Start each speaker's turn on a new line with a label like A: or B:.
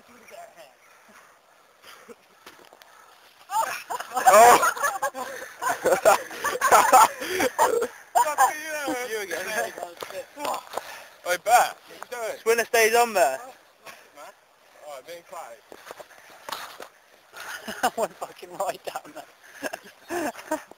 A: Oh!
B: You again.
A: I bet. What you doing?
B: Winner stays on there.
A: Alright, being quiet.
B: I went fucking right down there.